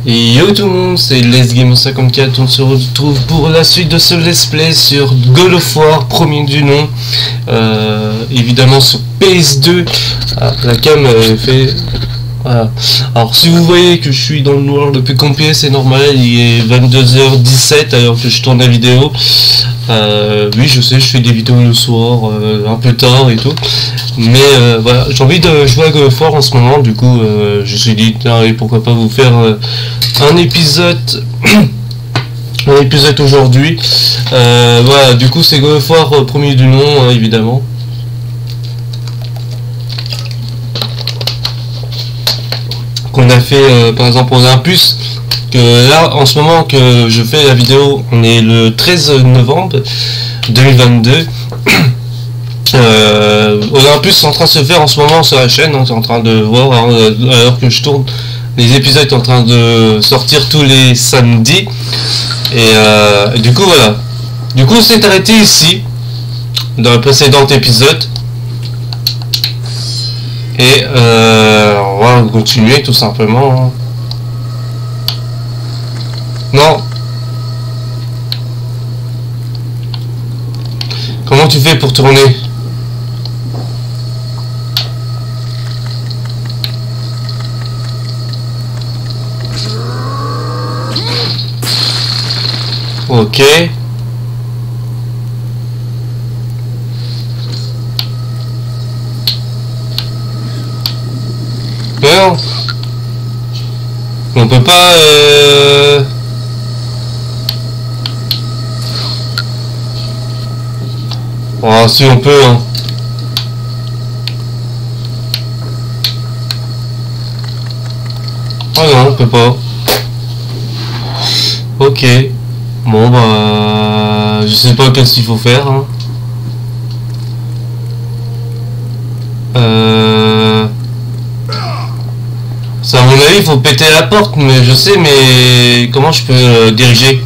Et yo tout le monde, c'est LesGamer54, on se retrouve pour la suite de ce let's play sur God of War, premier du nom, évidemment sur PS2, la cam fait... Voilà. Alors si vous voyez que je suis dans le noir depuis combien, c'est normal, il est 22h17 alors que je tourne la vidéo. Oui je sais, je fais des vidéos le soir, un peu tard et tout. Mais voilà, j'ai envie de jouer à God of War en ce moment, du coup je me suis dit, allez, pourquoi pas vous faire un épisode un épisode aujourd'hui. Voilà, du coup c'est God of War premier du nom, hein, évidemment. Qu'on a fait par exemple Olympus, que là en ce moment que je fais la vidéo, on est le 13 novembre 2022. Olympus est en train de se faire en ce moment sur la chaîne, hein, c'est en train de voir, hein, alors que je tourne, les épisodes sont en train de sortir tous les samedis. Et du coup voilà, du coup c'est arrêté ici dans le précédent épisode. Et on va continuer tout simplement. Non. Comment tu fais pour tourner? Ok. Non. On peut pas Oh si on peut hein. Oh non on peut pas. Ok. Bon bah je sais pas qu'est-ce qu'il faut faire hein. Ça, à mon avis, il faut péter la porte, mais je sais, mais comment je peux diriger?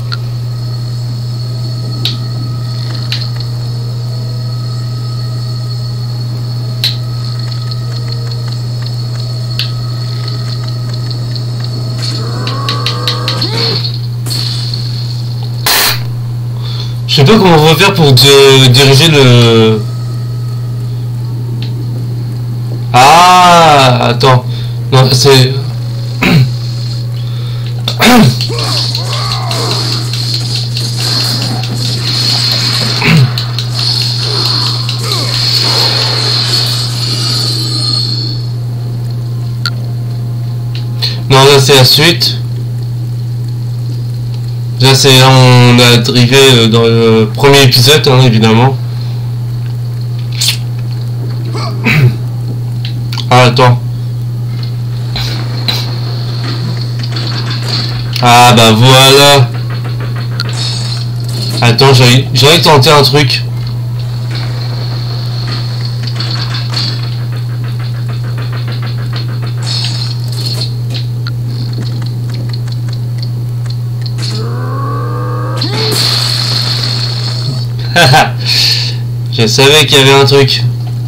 Je sais pas comment on va faire pour diriger le... Ah, attends. Non, c'est... Non, là c'est la suite. Là c'est là on a arrivé dans le premier épisode, hein, évidemment. Ah, attends. Ah bah voilà. Attends, j'aurais tenté un truc. Je savais qu'il y avait un truc.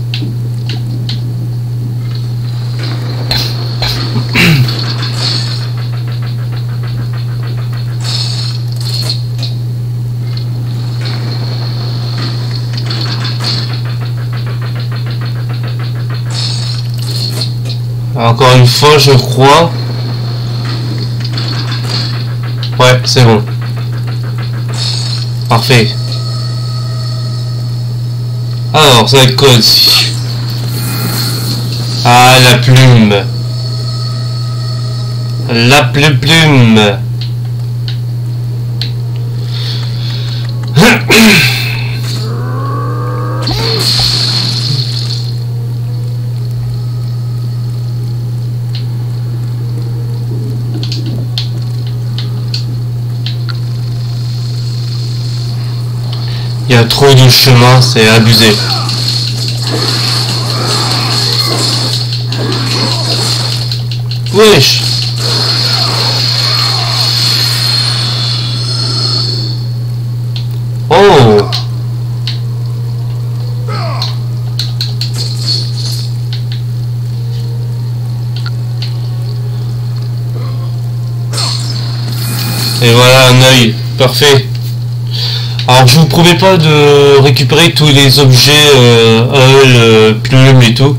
Encore une fois, je crois. Ouais, c'est bon. Parfait. Alors, ça va être quoi ici? Ah, la plume. La plume. Il y a trop de chemin, c'est abusé. Wesh. Oh. Et voilà un œil, parfait. Alors je vous promets pas de récupérer tous les objets plumes et tout.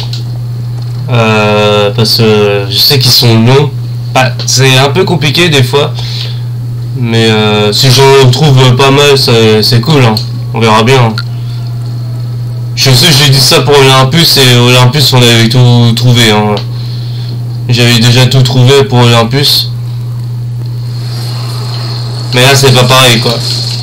Parce que je sais qu'ils sont longs. Ah, c'est un peu compliqué des fois. Mais si j'en trouve pas mal, c'est cool. Hein. On verra bien. Hein. Je sais, j'ai dit ça pour Olympus et Olympus on avait tout trouvé. Hein. J'avais déjà tout trouvé pour Olympus. Mais là c'est pas pareil quoi.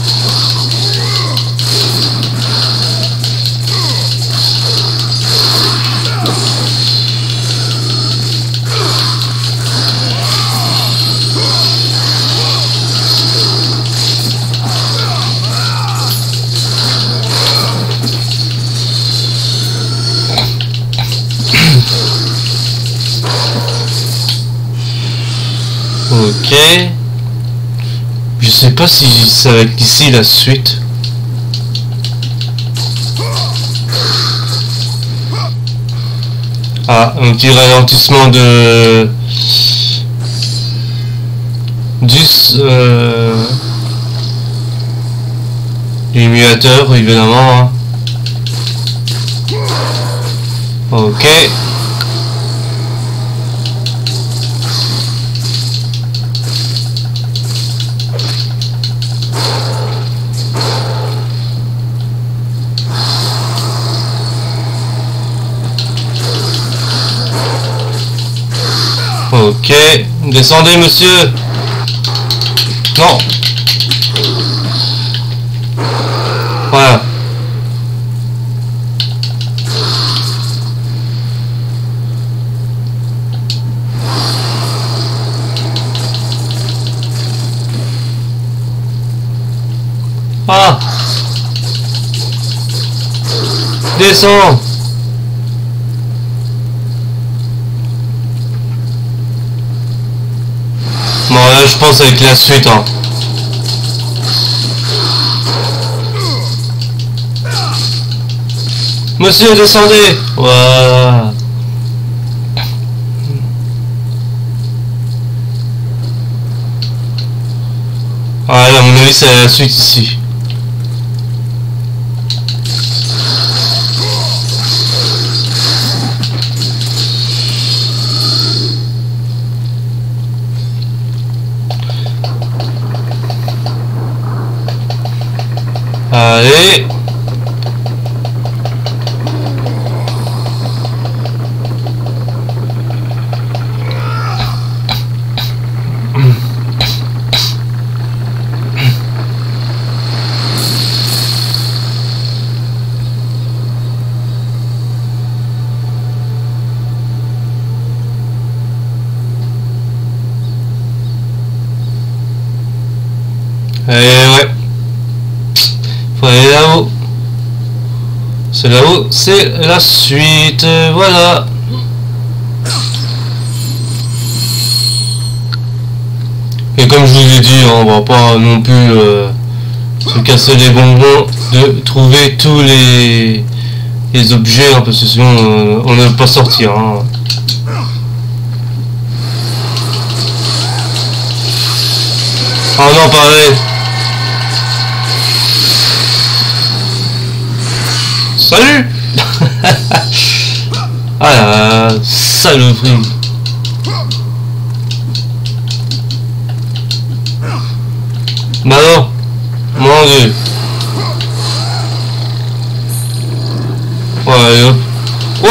Ok. Je sais pas si ça va être ici la suite. Ah, un petit ralentissement de 10 l'émulateur évidemment. Hein. Ok. Ok, descendez monsieur. Non. Voilà. Ah. Descends. Bon là je pense avec la suite hein. Monsieur descendez. Voilà. Voilà à mon avis c'est la suite ici. Allez. Ouais. Faut aller là-haut. C'est là-haut, c'est la suite. Voilà. Et comme je vous ai dit, on va pas non plus se casser les bonbons de trouver tous les objets, hein, parce que sinon on ne va pas sortir. Hein. Oh non, pareil. Salut. Ah la saloperie. Bah non. Mon dieu. Ouais, hop. Oh.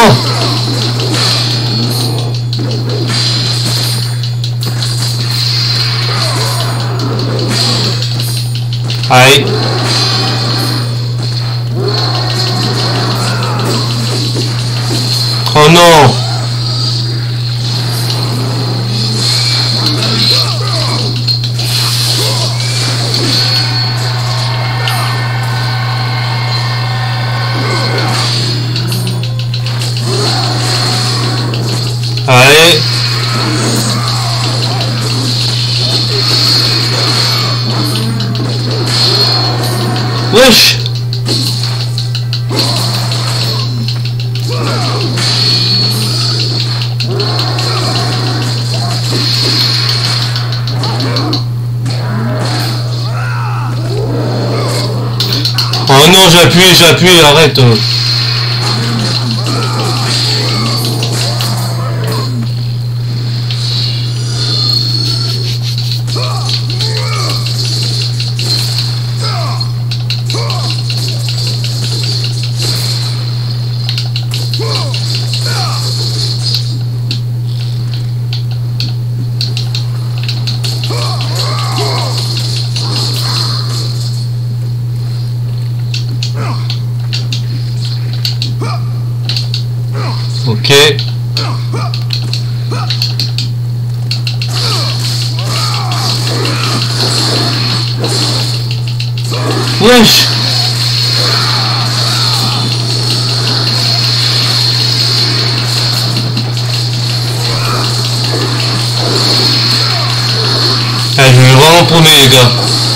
Aïe. Oh non. Allez. Wesh. Oh non, j'appuie, arrête. Ok. Wesh. Ah, je vais vraiment promener les gars.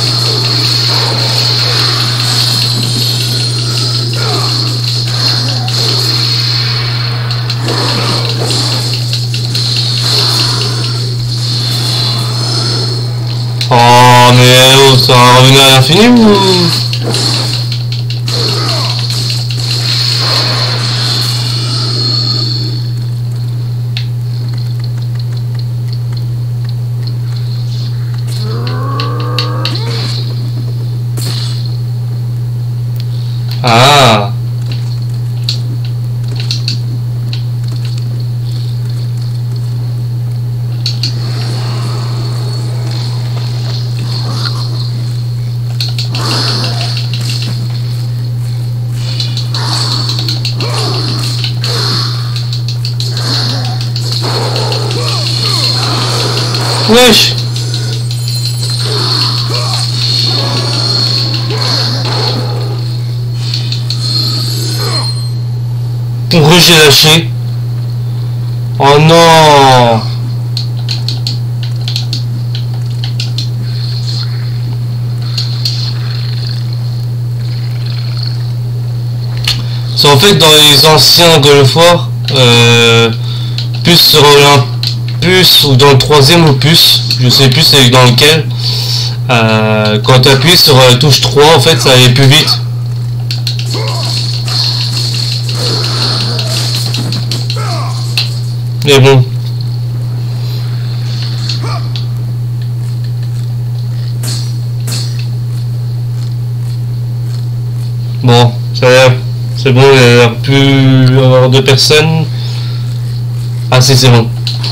Oh mais oh, ça va revenir à l'infini ou... Ah. Wesh. Pourquoi j'ai lâché? Oh non. C'est en fait dans les anciens God of War, plus sur l'Olympus ou dans le troisième opus, je sais plus c'est dans lequel, quand tu appuies sur la touche 3 en fait ça allait plus vite. Mais bon. Bon, ça a l'air... C'est bon, il n'y a l'air plus avoir de personnes. Ah si, c'est bon.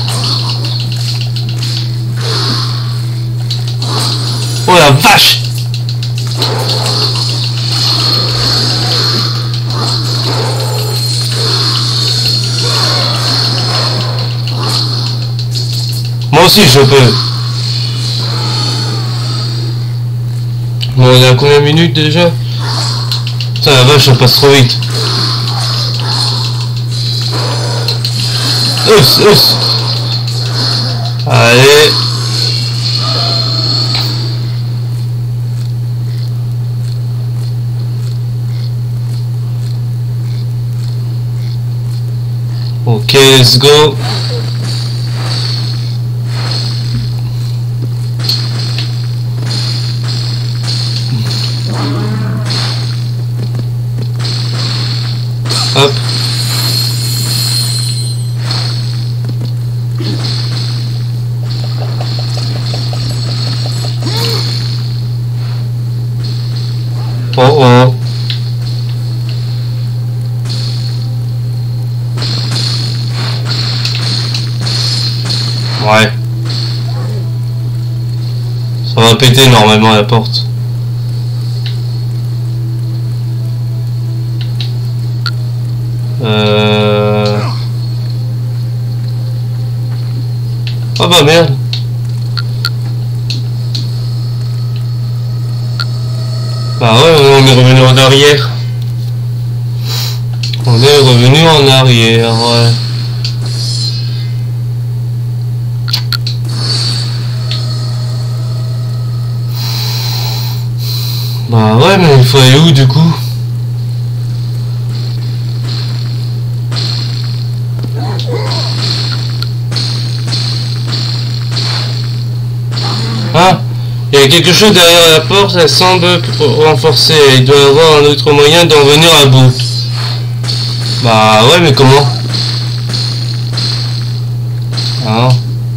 Oh la vache! Moi aussi je peux. Bon, on est à combien de minutes déjà? Putain la vache, ça passe trop vite. Us. Allez. Ok, let's go. Hop. Oh. Ouais. Ça va péter normalement la porte. Oh bah merde. Bah ouais, on est revenu en arrière. On est revenu en arrière, ouais. Bah ouais, mais il faut aller où du coup? Ah, Il y a quelque chose derrière la porte, elle semble renforcée. Il doit y avoir un autre moyen d'en venir à bout. Bah ouais, mais comment? Ah.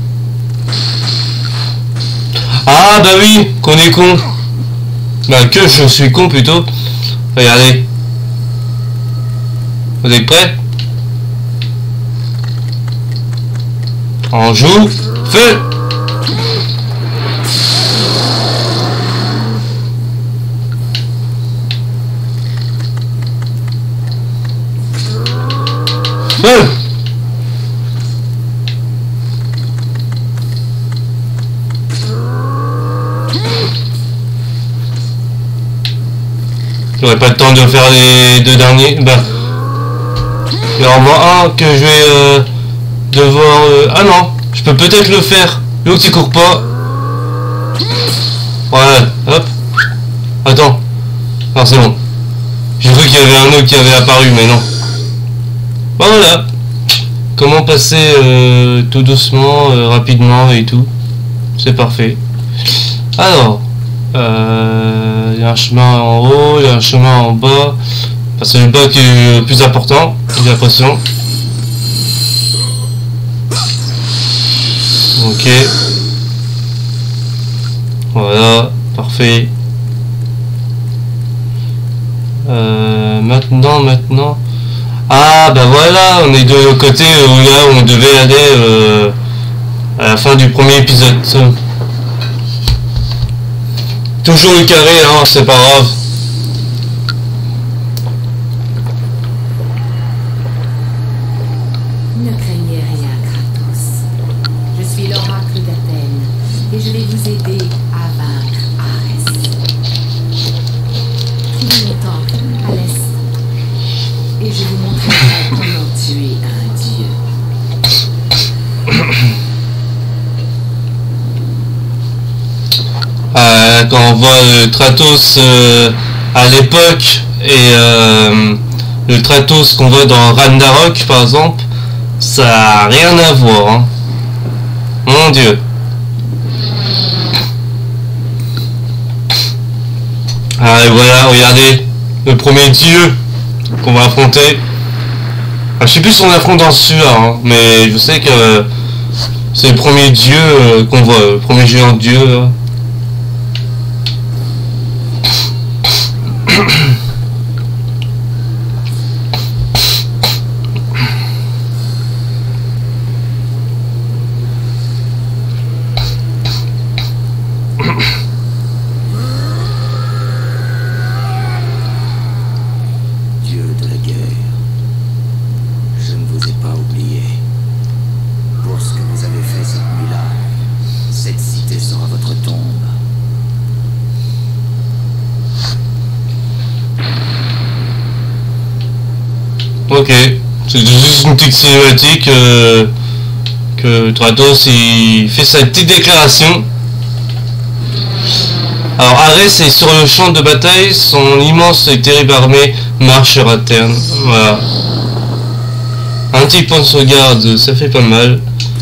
Ah bah oui, qu'on est con. Bah que je suis con plutôt. Regardez. Vous êtes prêts? On joue. Feu! Feu! J'aurais pas le temps de faire les deux derniers. Bah, il y en a un que je vais devoir. Ah non, je peux peut-être le faire. L'autre il court pas. Voilà, hop. Attends. Ah c'est bon. J'ai cru qu'il y avait un autre qui avait apparu, mais non. Bah voilà. Comment passer tout doucement, rapidement et tout. C'est parfait. Alors. Il y a un chemin en haut, il y a un chemin en bas. Enfin, c'est le bas qui est le plus important, j'ai l'impression. Ok. Voilà, parfait. Maintenant. Ah bah voilà, on est de l'autre côté où là on devait aller à la fin du premier épisode. Toujours le carré, hein, c'est pas grave. Ne craignez rien, Kratos. Je suis l'oracle d'Athènes et je vais vous aider à vaincre Arès. Trouvez mon temple à l'est et je vous montrerai comment tuer un dieu. Quand on voit le Kratos à l'époque et le Kratos qu'on voit dans Ragnarok par exemple, ça n'a rien à voir, hein. Mon dieu. Ah et voilà, regardez, le premier dieu qu'on va affronter. Ah, je sais plus si on affronte dans celui-là, hein, mais je sais que c'est le premier dieu qu'on voit, le premier géant dieu là. Dieu de la guerre, je ne vous ai pas oublié. Pour ce que vous avez fait cette nuit-là, cette cité sera votre tombe. Ok, c'est juste une petite cinématique que Kratos il fait sa petite déclaration. Alors Arès est sur le champ de bataille, son immense et terrible armée marche à terre. Voilà. Un petit point de sauvegarde, ça fait pas mal.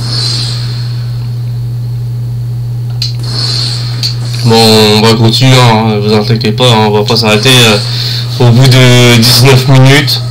Bon, on va continuer, hein, vous inquiétez pas, hein, on va pas s'arrêter au bout de 19 minutes.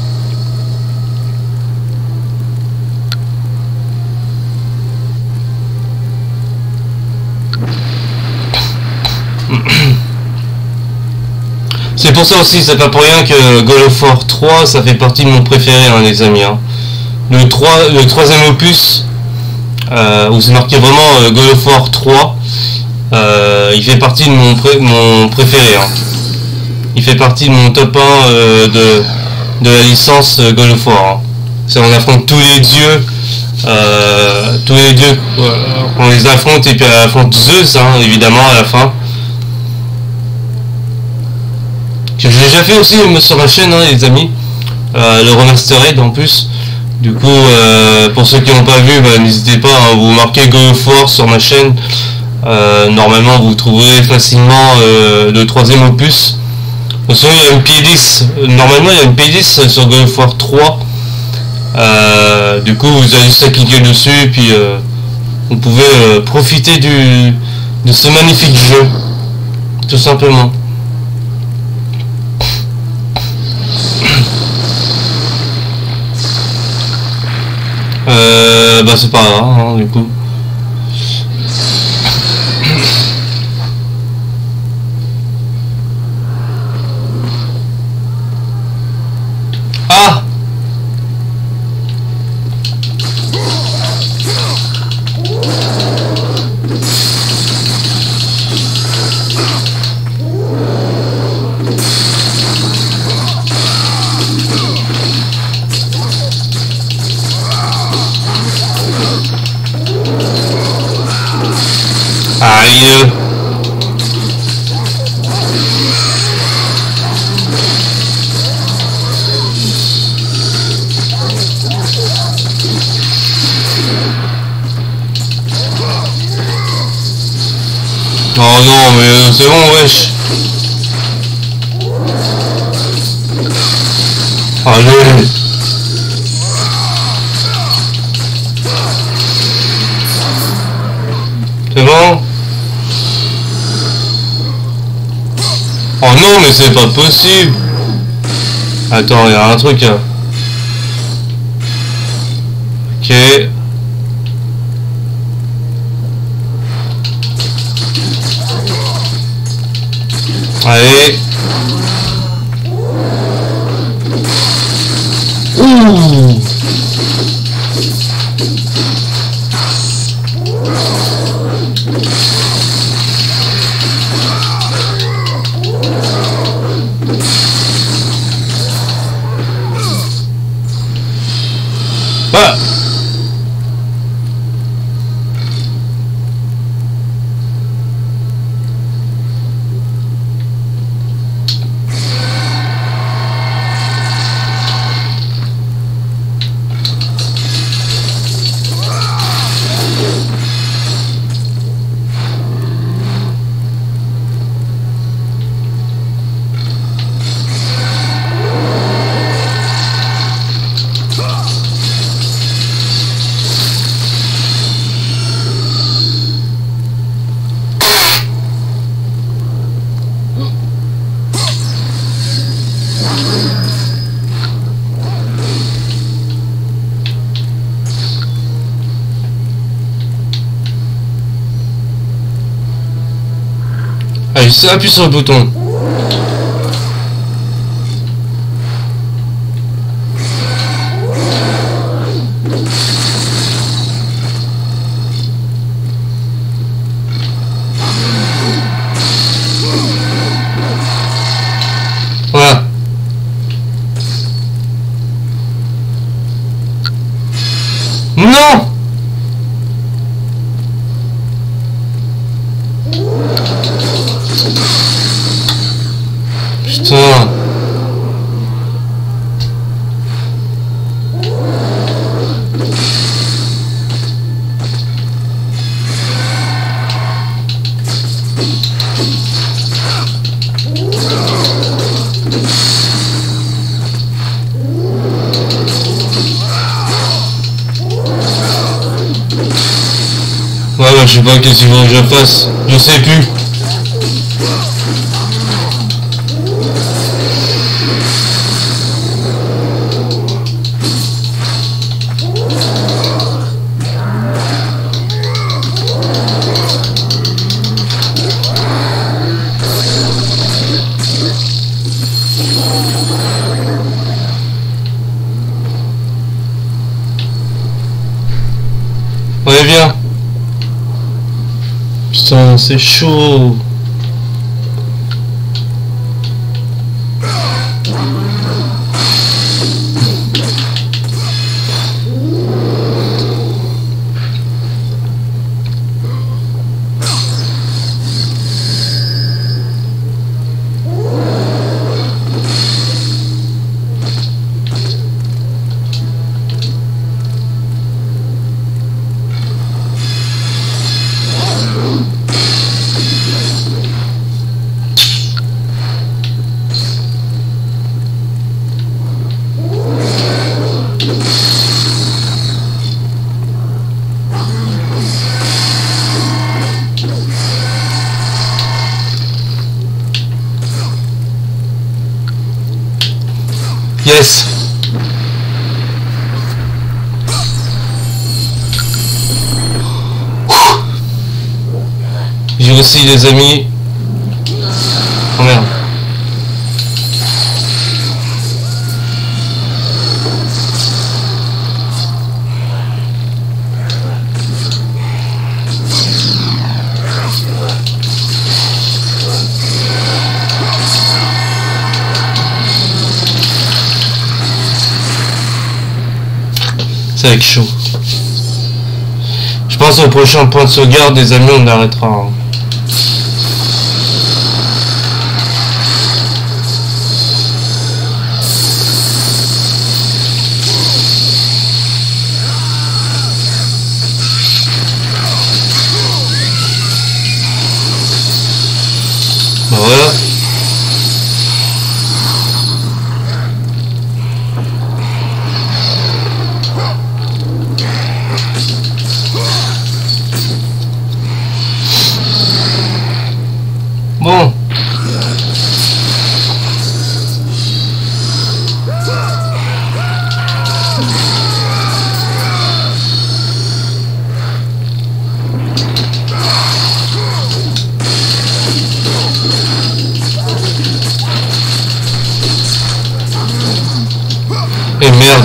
C'est pour ça aussi, c'est pas pour rien que God of War 3, ça fait partie de mon préféré, hein, les amis. Hein. Le troisième opus, où c'est marqué vraiment God of War 3, il fait partie de mon préféré. Hein. Il fait partie de mon top 1 de la licence God of War. Hein. C'est on affronte tous les dieux, on les affronte et puis on affronte Zeus, hein, évidemment, à la fin. Que j'ai déjà fait aussi sur ma chaîne, hein, les amis, le remastered en plus. Du coup, pour ceux qui n'ont pas vu, bah, n'hésitez pas, hein, vous marquez God of War sur ma chaîne. Normalement, vous trouverez facilement le troisième opus. De toute façon, il y a une playlist. Normalement, il y a une playlist sur God of War 3. Du coup, vous avez juste à cliquer dessus et puis vous pouvez profiter de ce magnifique jeu, tout simplement. Bah c'est pas grave, hein, du coup. Ah! Aïe! Oh non, mais c'est bon, wesh! Allez! C'est bon? Oh non, mais c'est pas possible! Attends, il y a un truc là. Ok. Allez. Ouh. Ah. Allez, appuie sur le bouton. Voilà. Non! Putain. Ouais, je sais pas qu'est-ce qu'il faut que je fasse. Je sais plus. Ouais, viens. Putain, c'est chaud. Yes. J'ai aussi les amis. Oh merde. Ça va être chaud. Je pense au prochain point de sauvegarde des amis, on arrêtera. Hein. Bah voilà. Bon. Et merde.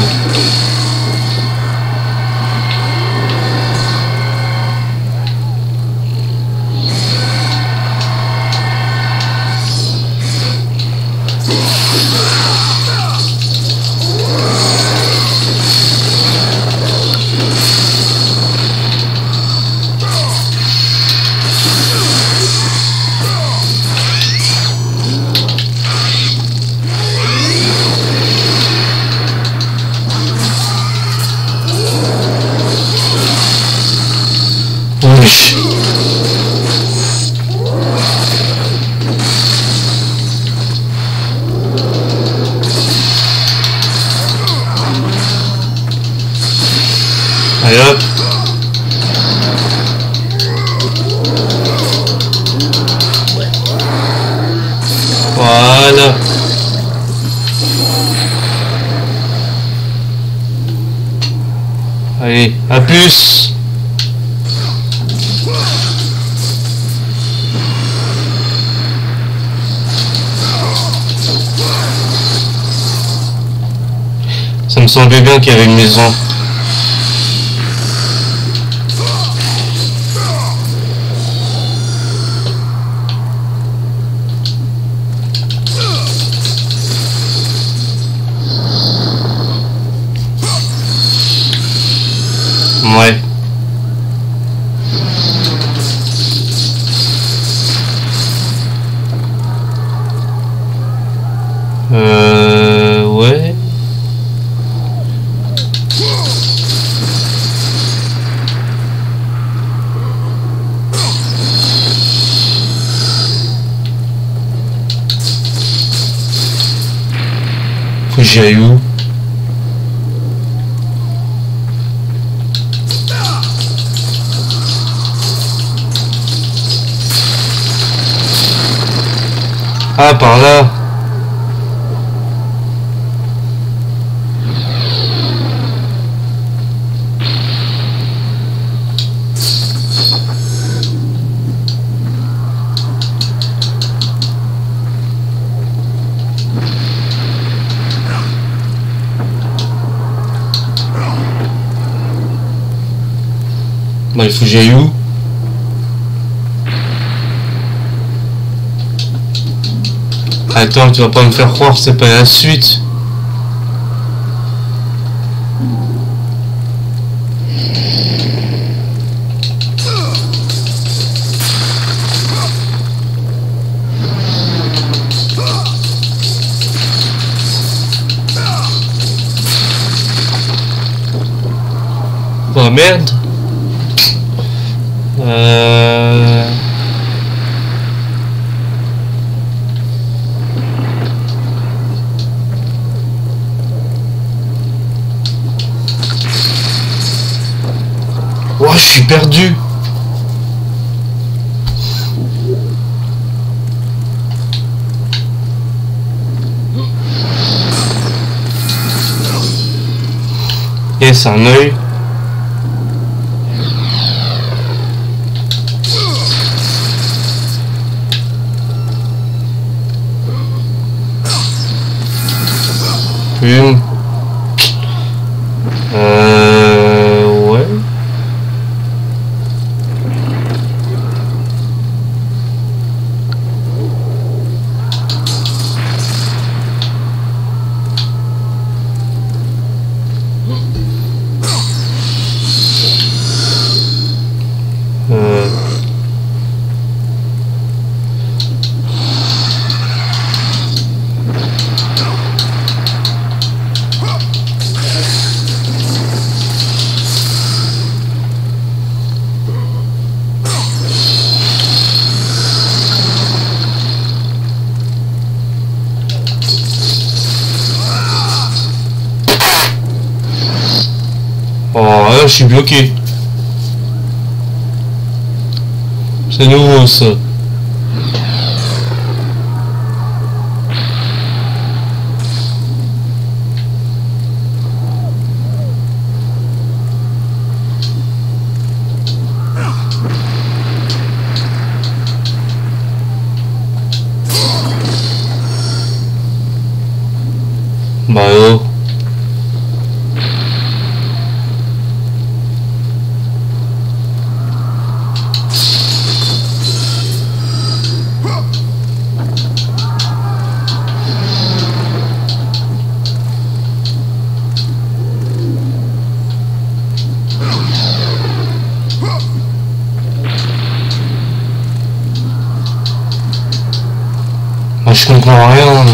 Oui. Allez hop. Voilà. Allez, à plus. Ça me semblait bien qu'il y avait une maison. Ouais. Ouais. Faut que j'y aille où? Ah, par là. Bah, il faut que j'aille où? Attends, tu vas pas me faire croire que c'est pas la suite. Oh merde. Oh, je suis perdu. Et c'est un œil. Une. Ouais. Oh là, je suis bloqué. C'est nouveau ça. Bah oh. Je comprends rien.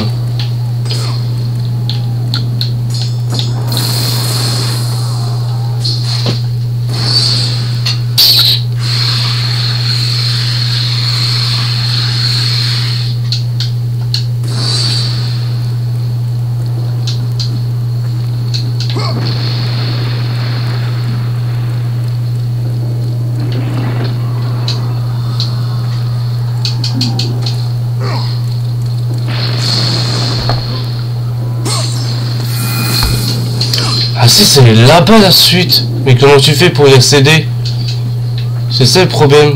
Ah si, c'est là-bas la suite. Mais comment tu fais pour y accéder? C'est ça le problème.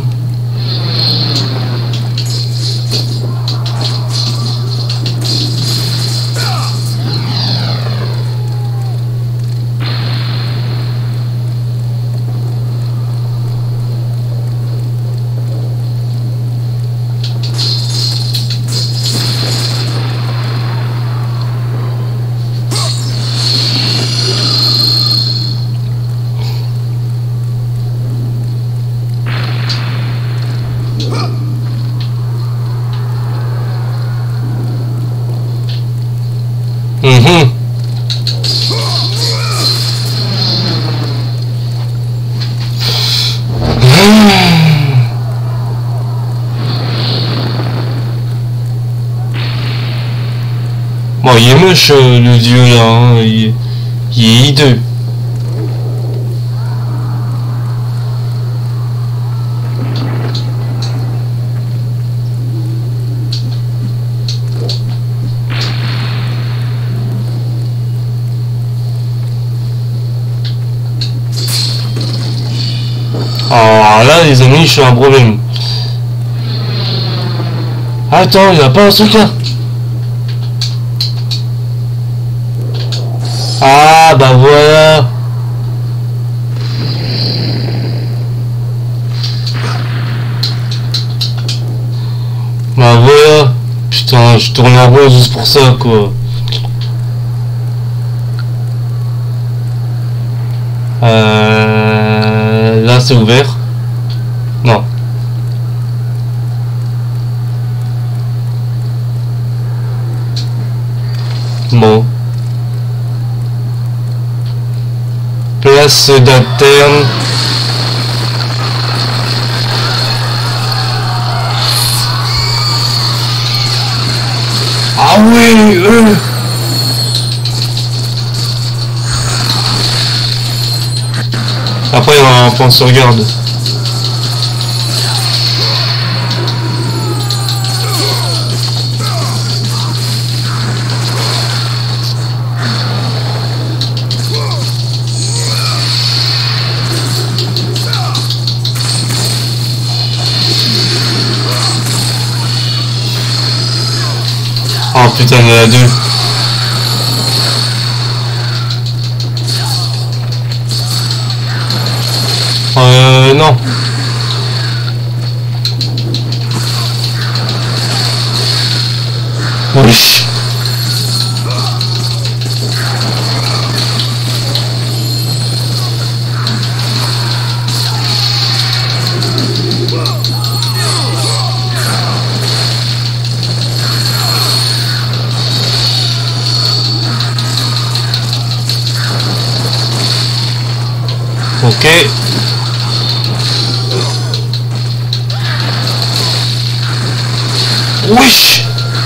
Bon, il est moche le dieu là, hein. Il est hideux. Alors là, les amis, je suis un problème. Attends, il n'y a pas un truc là. Ah bah voilà. Bah voilà. Putain, je tourne en rond juste pour ça quoi. Là c'est ouvert. Non. Bon. Place d'interne. Ah oui, Après il y a un point de sauvegarde. Oh putain, il y en a deux. Non. Oui. Ok. Oui.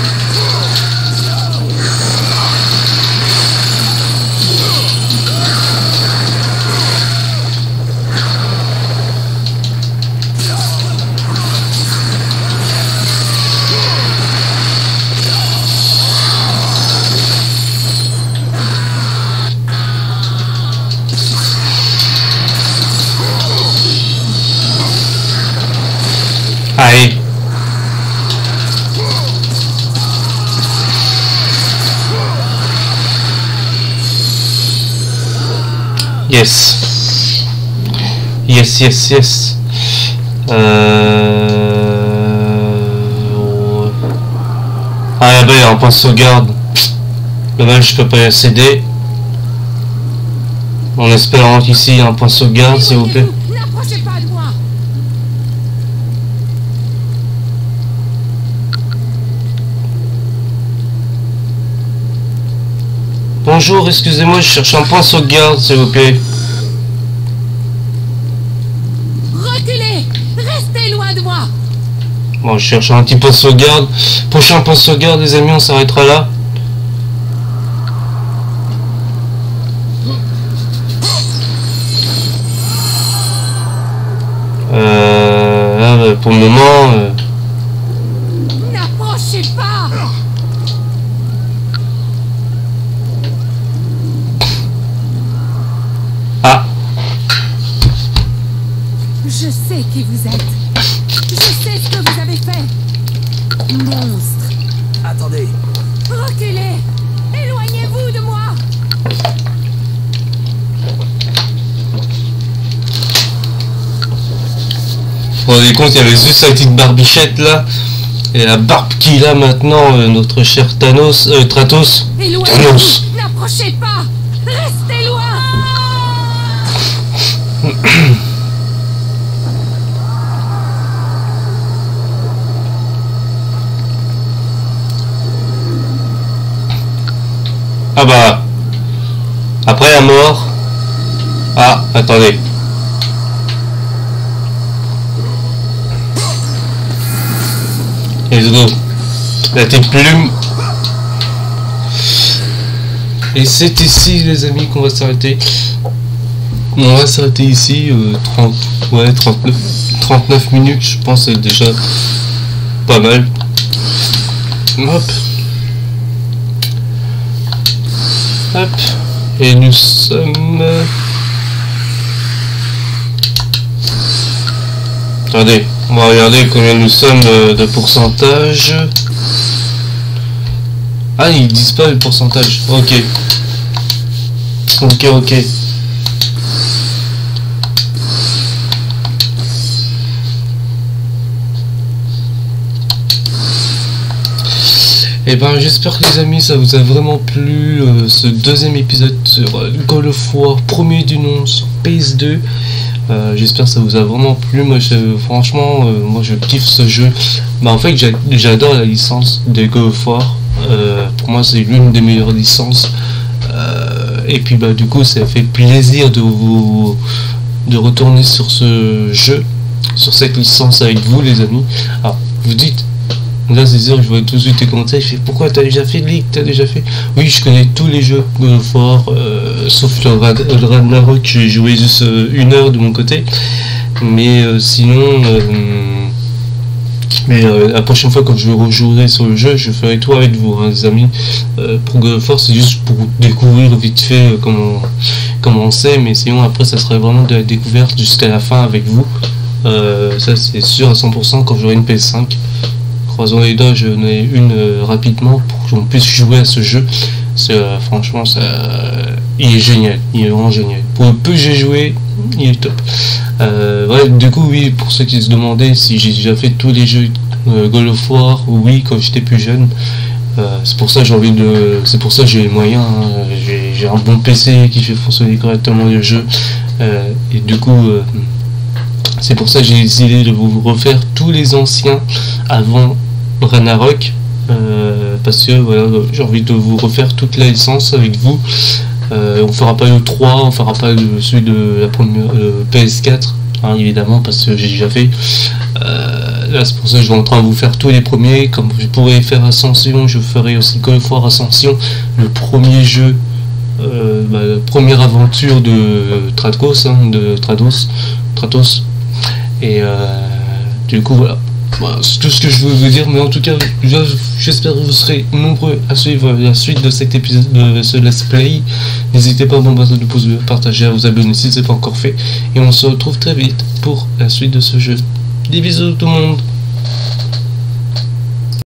Allez. Yes. Yes, yes, yes. Ah là-bas il y a un point de sauvegarde. Dommage, je peux pas y accéder. En espérant qu'ici il y a un point de sauvegarde, s'il vous plaît. N'approchez pas de moi. Bonjour, excusez-moi, je cherche un point de sauvegarde, s'il vous plaît. Reculez. Restez loin de moi. Bon, je cherche un petit point de sauvegarde. Prochain point de sauvegarde, les amis, on s'arrêtera là. Pour le moment... N'approchez pas. Ah. Je sais qui vous êtes. Je sais ce que vous avez fait. Monstre. Attendez. Reculez. Éloignez-vous de moi. Vous vous rendez compte, il y avait juste sa petite barbichette là. Et la barbe qu'il a maintenant, notre cher Thanos, Kratos. Thanos. N'approchez pas. Restez loin. Ah bah. Après la mort. Ah, attendez. Let's go. La petite plume. Et c'est ici les amis qu'on va s'arrêter. On va s'arrêter ici 39 minutes, je pense c'est déjà pas mal. Hop. Hop. Et nous sommes... Attendez, on va regarder combien nous sommes de pourcentage. Ah, ils disent pas le pourcentage. Ok. Ok, ok. Et ben j'espère que les amis ça vous a vraiment plu ce deuxième épisode sur God of War, premier du nom sur PS2. J'espère que ça vous a vraiment plu. Moi franchement moi je kiffe ce jeu. Bah en fait j'adore la licence de God of War. Pour moi c'est l'une des meilleures licences. Et puis bah du coup ça fait plaisir de retourner sur ce jeu, sur cette licence avec vous les amis. Alors vous dites là c'est sûr que je vois tout de suite tes commentaires, je fais pourquoi t'as déjà fait League, t'as déjà fait... Oui je connais tous les jeux God of War, sauf le Ragnarok, j'ai joué juste 1 heure de mon côté, mais sinon la prochaine fois quand je rejouerai sur le jeu, je ferai tout avec vous hein, les amis. Pour God of War c'est juste pour découvrir vite fait comment c'est, mais sinon après ça serait vraiment de la découverte jusqu'à la fin avec vous. Ça c'est sûr à 100% quand j'aurai une PS5. 3 Andromeda, j'en ai une rapidement pour qu'on puisse jouer à ce jeu. Franchement, il est génial, il est vraiment génial. Pour le peu que j'ai joué, il est top. Ouais, du coup, oui, pour ceux qui se demandaient si j'ai déjà fait tous les jeux God of War, oui, quand j'étais plus jeune. C'est pour ça que c'est pour ça que j'ai les moyens, hein. J'ai un bon PC qui fait fonctionner correctement le jeu, et du coup c'est pour ça que j'ai décidé de vous refaire tous les anciens avant Ragnarok, parce que voilà, j'ai envie de vous refaire toute la licence avec vous. On fera pas le 3, on fera pas celui de la première PS4, hein, évidemment, parce que j'ai déjà fait. Là, c'est pour ça que je vais en train de vous faire tous les premiers. Comme je pourrais faire Ascension, je ferai aussi God of War Ascension, le premier jeu, la première aventure de Kratos, hein, Kratos. Et du coup, voilà. C'est tout ce que je veux vous dire, mais en tout cas, j'espère que vous serez nombreux à suivre la suite de cet épisode de ce Let's Play. N'hésitez pas à bombarder de pouces bleus, partager, à vous abonner si ce n'est pas encore fait. Et on se retrouve très vite pour la suite de ce jeu. Des bisous tout le monde.